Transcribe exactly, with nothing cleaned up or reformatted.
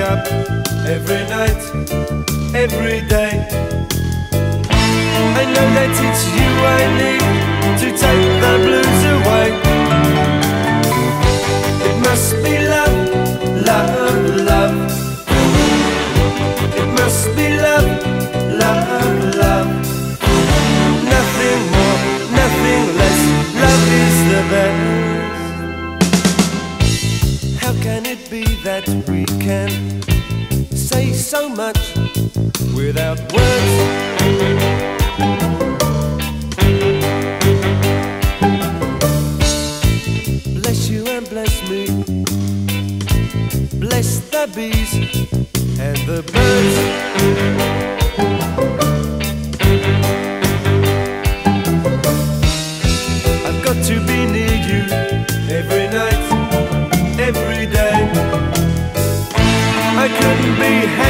up every night, every day. I know that it's you I need to take the blues away. It must be love, love, love. It must be love, love, love. Nothing more, nothing less. Love is the best. How can it be that we can say so much without words? Bless you and bless me. Bless the bees and the birds. I've got to be near you every night, every day. I couldn't be happy